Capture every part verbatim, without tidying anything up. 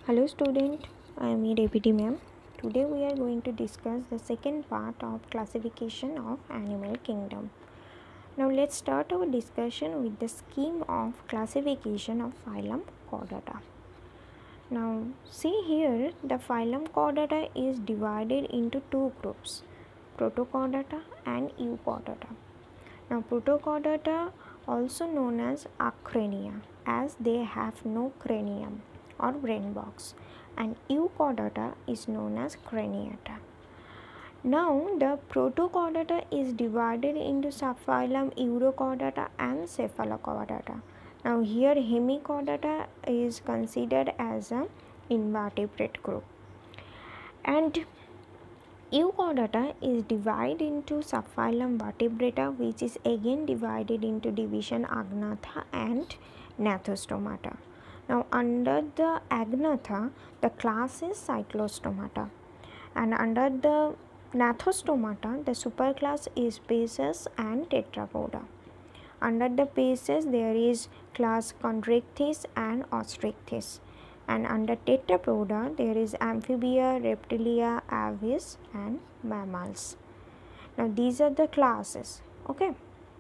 Hello student, I am your A P T ma'am. Today we are going to discuss the second part of classification of animal kingdom. Now let's start our discussion with the scheme of classification of phylum Chordata. Now see here, the phylum Chordata is divided into two groups, Protochordata and Euchordata. Now Protochordata, also known as Acrania, as they have no cranium or brain box, and Euchordata is known as Craniata. Now the Protochordata is divided into subphylum Urochordata and Cephalochordata. Now here Hemichordata is considered as an invertebrate group, and Euchordata is divided into subphylum Vertebrata, which is again divided into division Agnatha and Gnathostomata. Now under the Agnatha, the class is Cyclostomata, and under the Gnathostomata, the superclass is Paces and Tetrapoda. Under the Paces, there is class Chondrichthyes and Ostrichthyes, and under Tetrapoda there is Amphibia, Reptilia, Aves and mammals. Now these are the classes. Okay.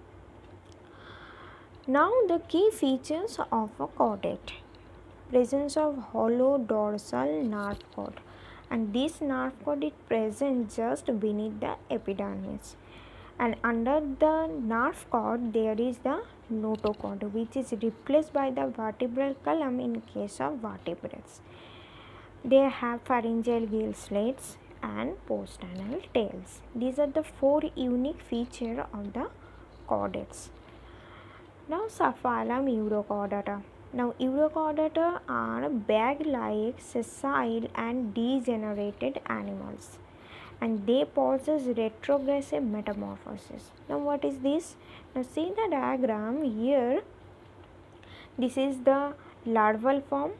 Now the key features of a chordate: presence of hollow dorsal nerve cord, and this nerve cord is present just beneath the epidermis, and under the nerve cord there is the notochord, which is replaced by the vertebral column in case of vertebrates. They have pharyngeal gill slits and post-anal tails. These are the four unique features of the chordates. Now subphylum Urochordata. Now Urochordata are bag-like, sessile and degenerated animals, and they possess retrogressive metamorphosis. Now what is this? Now see the diagram here. This is the larval form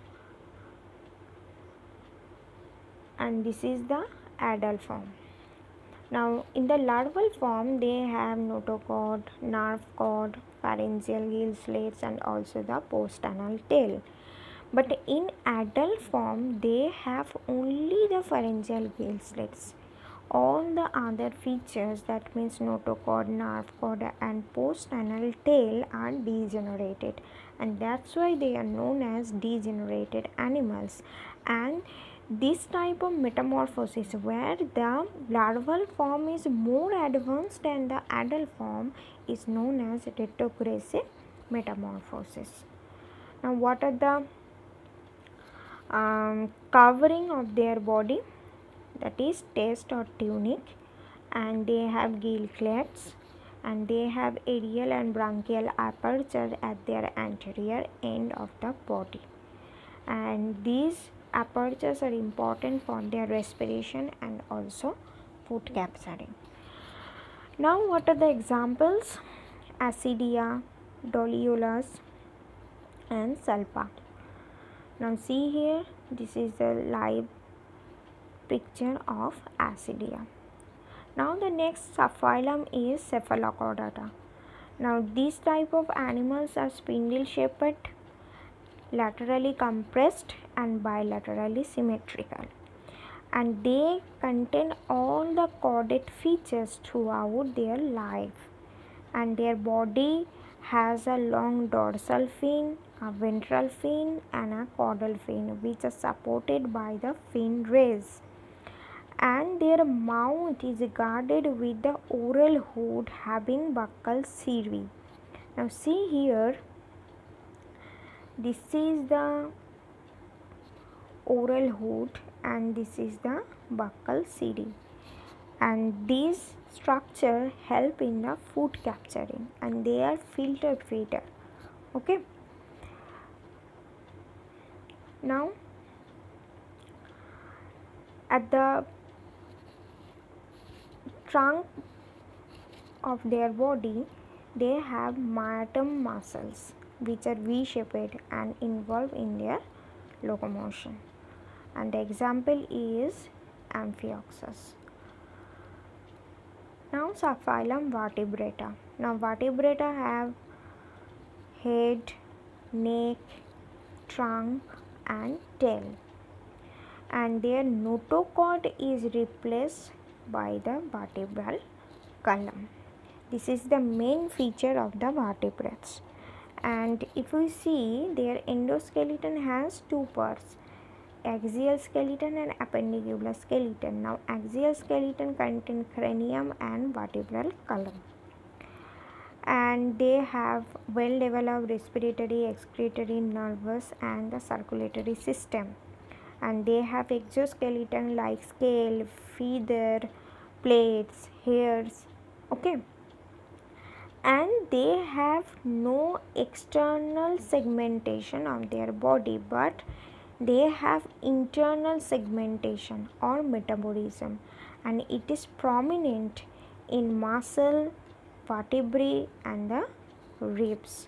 and this is the adult form. Now in the larval form they have notochord, nerve cord, pharyngeal gill slits and also the post-anal tail. But in adult form they have only the pharyngeal gill slits. All the other features, that means notochord, nerve cord and post-anal tail, are degenerated, and that's why they are known as degenerated animals. And this type of metamorphosis, where the larval form is more advanced than the adult form, is known as retrogressive metamorphosis. Now what are the um, covering of their body? That is test or tunic, and they have gill clefts, and they have aerial and branchial aperture at their anterior end of the body, and these apertures are important for their respiration and also food capturing. Now what are the examples? Ascidia, Doliolus and Salpa. Now see here, this is the live picture of Ascidia. Now the next subphylum is Cephalochordata. Now these type of animals are spindle shaped, laterally compressed and bilaterally symmetrical, and they contain all the chordate features throughout their life, and their body has a long dorsal fin, a ventral fin and a caudal fin, which are supported by the fin rays, and their mouth is guarded with the oral hood having buccal cirri. Now see here, this is the oral hood and this is the buccal cirri, and these structure help in the food capturing, and they are filter feeder. Okay. Now at the trunk of their body they have meatum muscles, which are V-shaped and involved in their locomotion, and the example is Amphioxus. Now subphylum Vertebrata. Now Vertebrata have head, neck, trunk and tail. and their notochord is replaced by the vertebral column. This is the main feature of the vertebrates. And if we see, their endoskeleton has two parts, axial skeleton and appendicular skeleton. Now axial skeleton contains cranium and vertebral column, and they have well developed respiratory, excretory, nervous and the circulatory system, and they have exoskeleton like scale, feather, plates, hairs. Okay, and they have no external segmentation of their body, but they have internal segmentation or metabolism, and it is prominent in muscle, vertebrae and the ribs.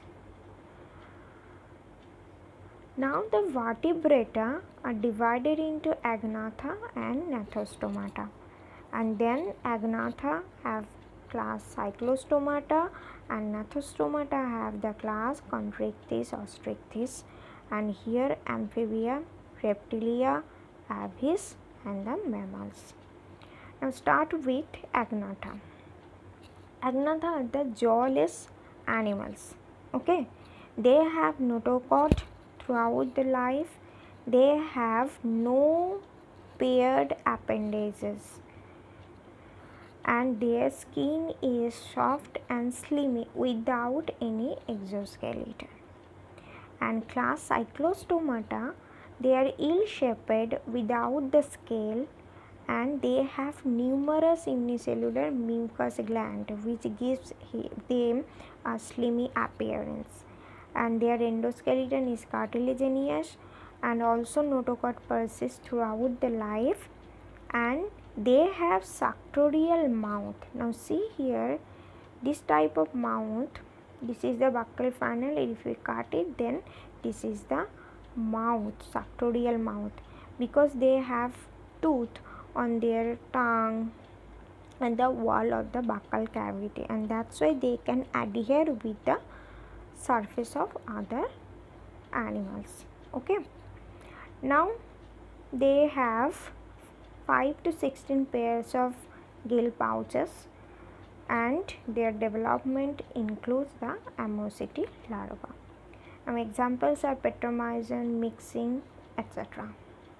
Now the vertebrata are divided into agnatha and gnathostomata, and then agnatha have class cyclostomata and gnathostomata have the class Chondrichthyes, Ostrichthyes, and here amphibia, reptilia, aves and the mammals. Now start with agnatha. Agnatha are the jawless animals. Okay, they have notochord throughout the life. They have no paired appendages, and their skin is soft and slimy without any exoskeleton. And class cyclostomata, they are ill-shaped without the scale, and they have numerous unicellular mucous glands which gives them a slimy appearance, and their endoskeleton is cartilaginous, and also notochord persists throughout the life, and they have suctorial mouth. Now see here, this type of mouth, this is the buccal funnel. If we cut it, then this is the mouth, suctorial mouth, because they have tooth on their tongue and the wall of the buccal cavity, and that's why they can adhere with the surface of other animals. Okay, now they have five to sixteen pairs of gill pouches, and their development includes the ammocyte larva. Now examples are petromyzon, mixing, et cetera.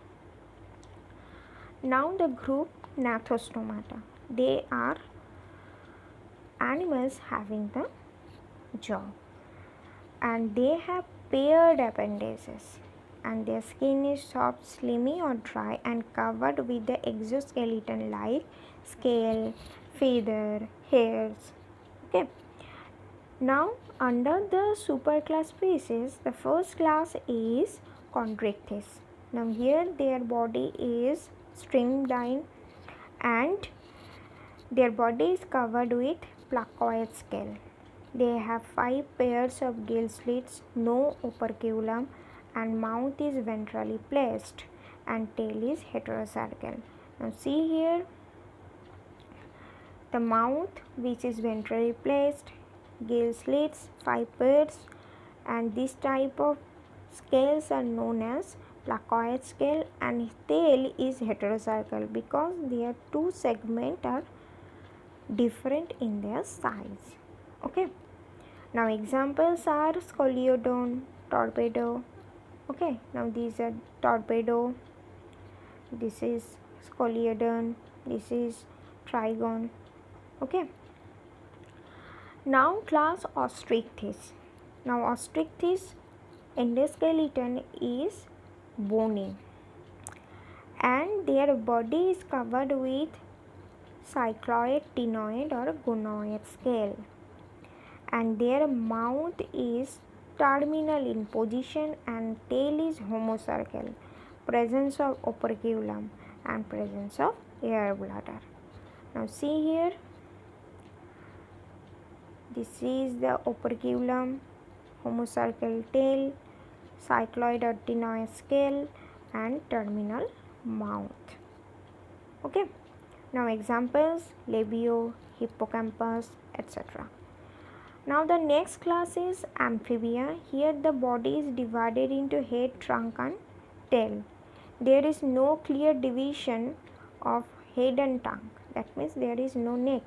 Now the group gnathostomata, they are animals having the jaw, and they have paired appendages, and their skin is soft, slimy or dry and covered with the exoskeleton like scale, feather, hairs. Okay, now under the superclass species, the first class is Chondrichthyes. Now here their body is streamlined and their body is covered with placoid scale. They have five pairs of gill slits, no operculum, and mouth is ventrally placed and tail is heterocercal. Now see here, the mouth which is ventrally placed, gill slits, five pairs, and this type of scales are known as placoid scale, and tail is heterocercal because their two segments are different in their size. Okay, now examples are scoliodon, torpedo. Okay, now these are torpedo, this is scoliodon, this is trigon. Okay, now class Ostrichthyes. Now Ostrichthyes endoskeleton is bony, and their body is covered with cycloid, ctenoid or gonoid scale, and their mouth is terminal in position and tail is homocercal, presence of operculum and presence of air bladder. Now see here, this is the operculum, homocercal tail, cycloid or ctenoid scale and terminal mouth. Okay, now examples labio, hippocampus, et cetera. Now the next class is amphibia. Here the body is divided into head, trunk and tail. there is no clear division of head and trunk, that means there is no neck.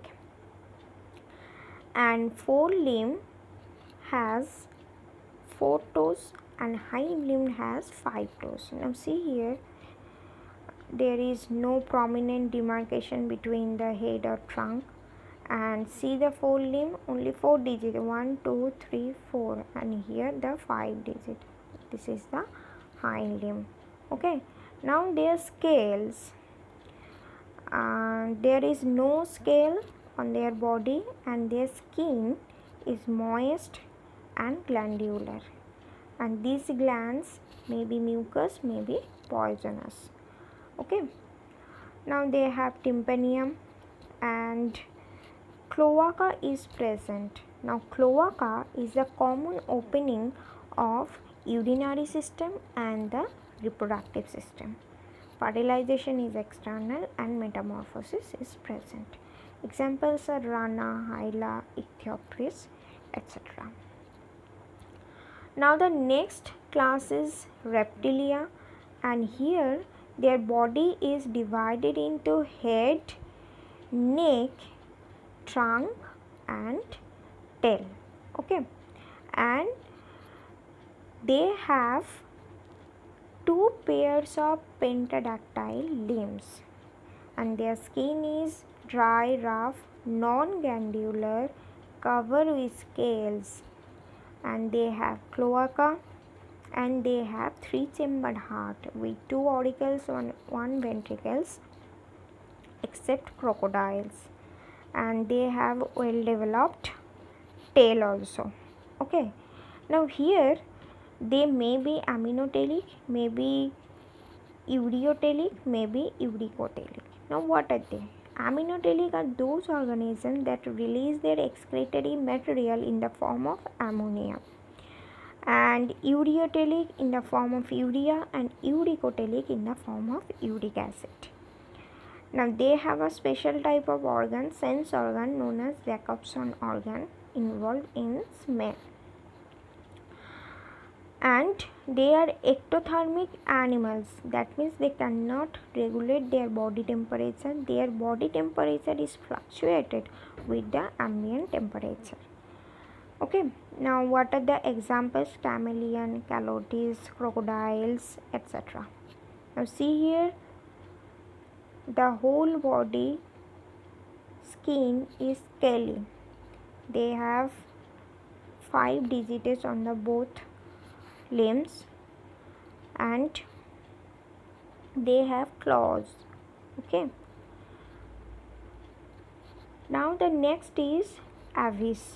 And forelimb has four toes and hind limb has five toes. Now see here, there is no prominent demarcation between the head or trunk. And see the forelimb, only four digits, one, two, three, four, and here the five digit. This is the hind limb. Okay. Now their scales. Uh, there is no scale on their body, and their skin is moist and glandular. And these glands may be mucus, may be poisonous. Okay. Now they have tympanium and cloaca is present. Now cloaca is the common opening of urinary system and the reproductive system. Fertilization is external and metamorphosis is present. Examples are Rana, Hyla, Ichthyopris, et cetera. Now the next class is Reptilia, and here their body is divided into head, neck, trunk and tail. Okay, and they have two pairs of pentadactyl limbs, and their skin is dry, rough, non-glandular, covered with scales, and they have cloaca, and they have three chambered heart with two auricles and one ventricles, except crocodiles, and they have well developed tail also. Okay, now here they may be aminotelic, may be ureotelic, may be uricotelic. Now what are they? Aminotelic are those organisms that release their excretory material in the form of ammonia, and ureotelic in the form of urea, and uricotelic in the form of uric acid. Now they have a special type of organ, sense organ known as Jacobson organ, involved in smell. And they are ectothermic animals, that means they cannot regulate their body temperature. Their body temperature is fluctuated with the ambient temperature. Okay, now what are the examples? Chameleon, calotes, crocodiles, et cetera. Now see here, the whole body skin is scaly. They have five digits on the both limbs, and they have claws. Okay, now the next is aves.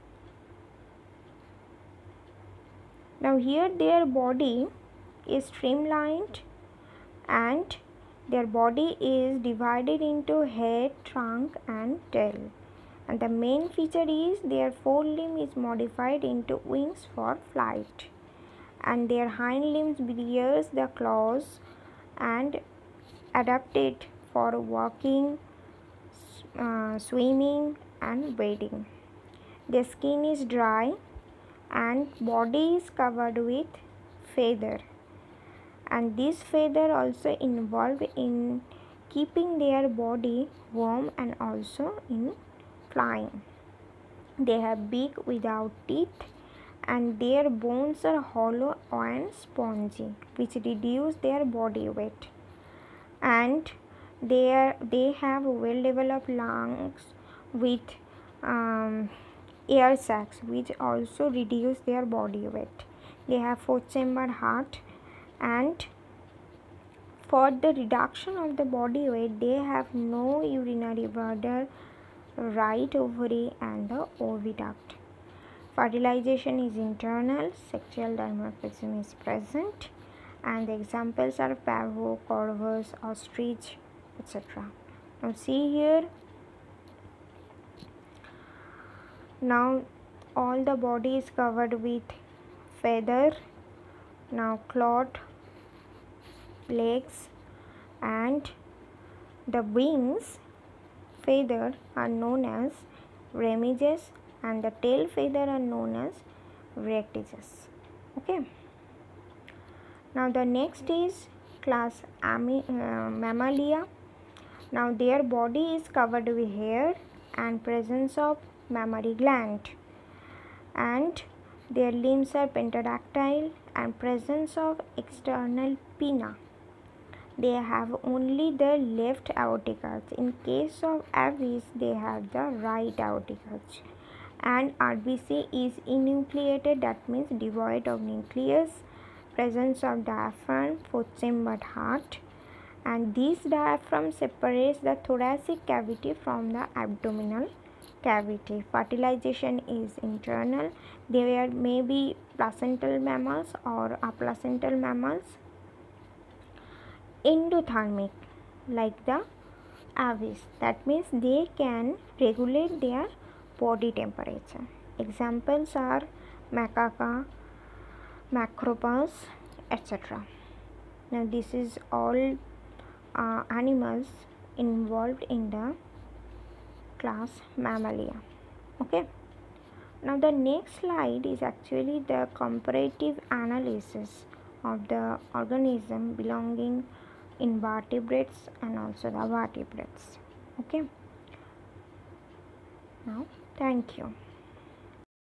Now here their body is streamlined, and their body is divided into head, trunk and tail, and the main feature is their forelimb is modified into wings for flight, and their hind limbs bears the claws and adapted for walking, uh, swimming and wading. Their skin is dry and body is covered with feather, and this feather also involved in keeping their body warm and also in flying. They have beak without teeth, and their bones are hollow and spongy, which reduce their body weight, and they are they have well developed lungs with um, air sacs, which also reduce their body weight. They have four chambered heart, and for the reduction of the body weight they have no urinary bladder, right ovary and the oviduct. Fertilization is internal, sexual dimorphism is present, and the examples are pavo, corvus, ostrich, et cetera. Now see here, now all the body is covered with feather, now clawed legs, and the wings feather are known as remiges, and the tail feather are known as rectiges. Okay, now the next is class Ami, uh, Mammalia. Now their body is covered with hair and presence of mammary gland, and their limbs are pentadactyl and presence of external pinna. They have only the left aortic arch. In case of aves, they have the right aortic arch. And R B C is enucleated, that means devoid of nucleus, presence of diaphragm, fourth chambered heart, and this diaphragm separates the thoracic cavity from the abdominal cavity. Fertilization is internal. There may be placental mammals or aplacental mammals. Endothermic, like the aves, that means they can regulate their body temperature. Examples are macaca, macropus, et cetera. Now this is all uh, animals involved in the class Mammalia. Okay. Now the next slide is actually the comparative analysis of the organism belonging in vertebrates and also the vertebrates. Okay. Now thank you.